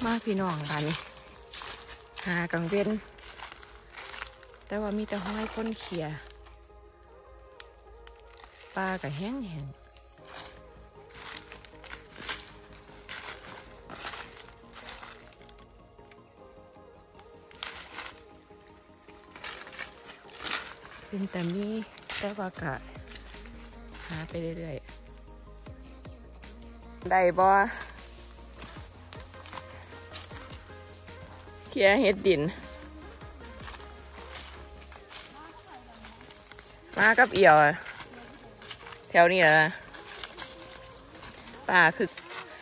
มาพี่น้องค่ะนี่หากังเว้นแต่ว่ามีแต่ห้อยคนเขียปลากับแห้งเป็นแต่มีแต่ว่ากะหาไปเรื่อยๆได้บ่เขียเห็ดดินมากับเอี่ยวแถวนี้เหรอป่าคือ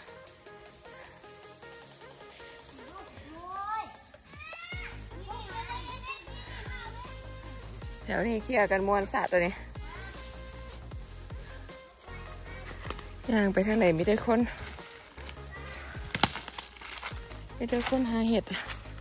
แถวนี้เขี่ยกันมวนสะตัวนี้ย่างไปทางไหนมีแต่คนหาเห็ด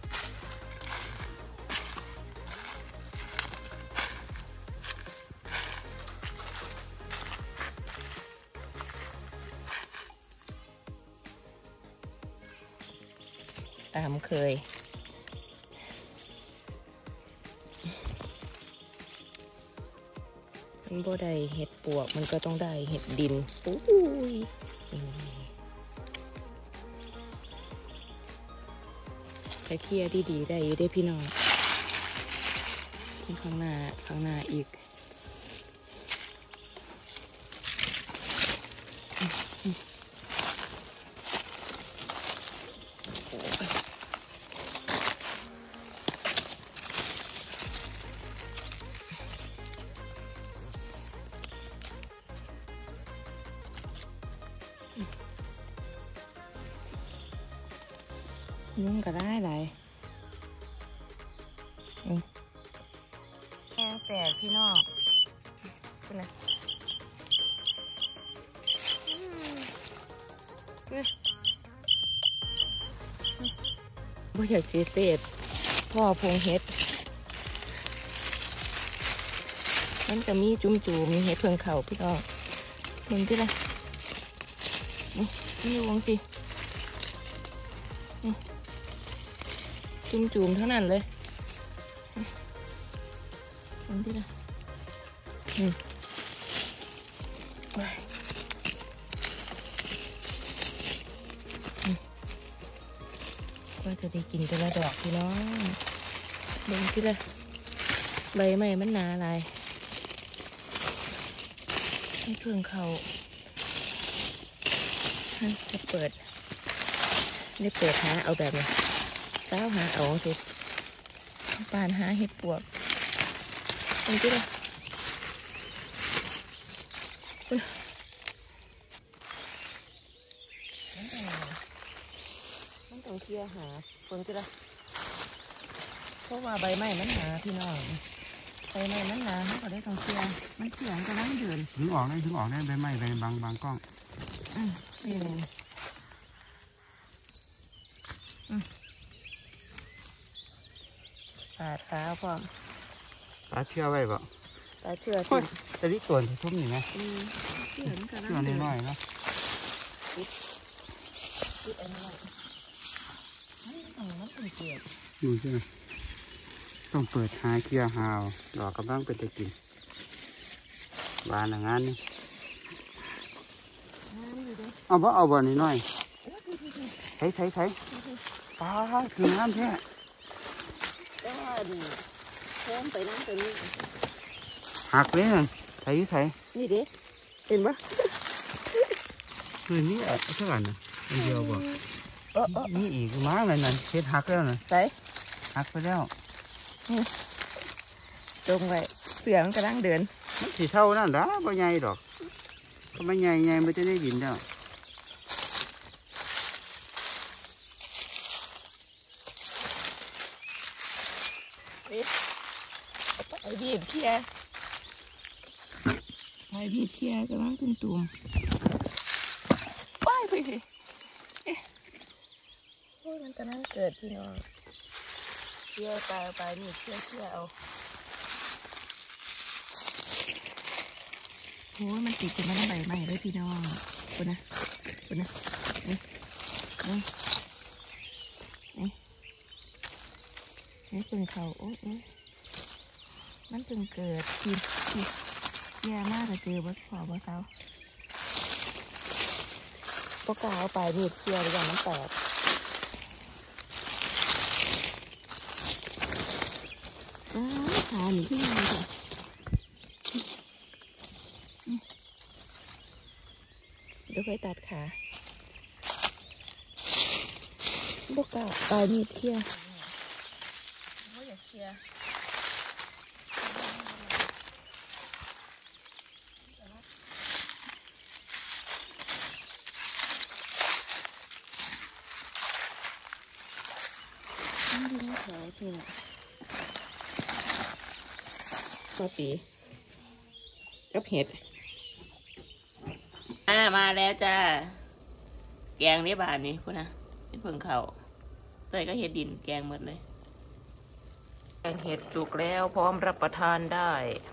ตามเคยมันบ่ได้เห็ดปวกมันก็ต้องได้เห็ดดินอุ้ยแต่เคลียร์ดีๆได้อยู่ได้พี่น้องข้างหน้าอีกยุ่งก็ได้หลายแกงแตกพี่น้องคุณนะบ่อยากเสียเศษพ่อพงเห็ดมันจะมีจุ่มมีเห็ดเพิ่งเข่าพี่น้องเห็นที่ละนี่วงสิจุ่มเท่านั้นเลยเห็นที่ละก็จะได้กินแต่ละดอกพี่น้องเบิ่งที่ละใบไม้มันหนาอะไรให้เครื่องเขาจะเปิดได้เปิดหาเอาแบบนี้เจ้าหาเอาสิปานหาเห็ดปวกเป็นที่ละมันต้องเคลียร์หาเป็นที่ละเพราะว่าใบไม้มันหนาพี่น้องใบไม้มันหนาเขาก็ได้ต้องเคลียร์มันเขียงกำลังเดินถึงออกได้ใบไม้ใบบางกล้องปาดขาพร้อมตาเชื่อไว้บ่ตาเชื่อจะรีบตัวทุ่มอยู่ไหมเชื่อน้อยๆเนาะอยู่ใช่ไหมต้องเปิดหาเคลียร์หาวดอกกำลังเป็นตะกินหวานอย่างนั้นเอาบ่นิดหน่อยไถปลาคืองามแท้ก็ดีเพิ่มไปน้ำตัวนี้หักเลยไถนี่ดิเห็นปะคือนี่เท่าไหร่นะเดียวบ่นี่อีกม้าอะไรนั่นเช็ดหักแล้วนะใส่หักไปแล้วตรงไว้เสือมันกำลังเดินมันสีเท่านั่นนะบ่ใหญ่ดอกก็ไม่ใหญ่มันจะได้ยินแล้วไอ้บีบเคียกำลังตุ่มไปโอ้ยมันกำลังเกิดพี่น้องเคียไปนี่เคียเอาโอ้ยมันติดกันมาตั้งใบใหม่เลยพี่น้องคนนะนี่นี่เพิ่งเขาโอ้ยมันเพิ่งเกิดผิดแย่มากเลยเจอบ่พอบ่เซาปกาเอาไปมีดเคี่ยวหรือยังมันแตกขาหนีที่ยังไงจ้ะเดี๋ยวค่อยตัดขาปกาเอามีดเคี่ยวไม่อยากเคี่ยวนี่แถวที่น่ะปอปีกับเห็ดมาแล้วจ้าแกงนี้บานนี้คุณนะเป็นเพิ่งเขาเตยก็เห็ดดินแกงหมดเลยแกงเห็ดสุกแล้วพร้อมรับประทานได้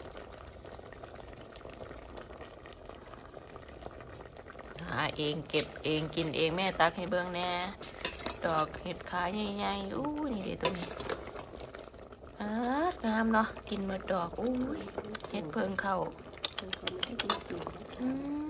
หาเองเก็บเองกินเองแม่ตักให้เบื้องแน่ดอกเห็ดขาใหญ่ๆอู้นี่เดี๋ยวตัวนี้งามเนาะกินหมดดอกอู้ยเห็ดเพิ่งเข้า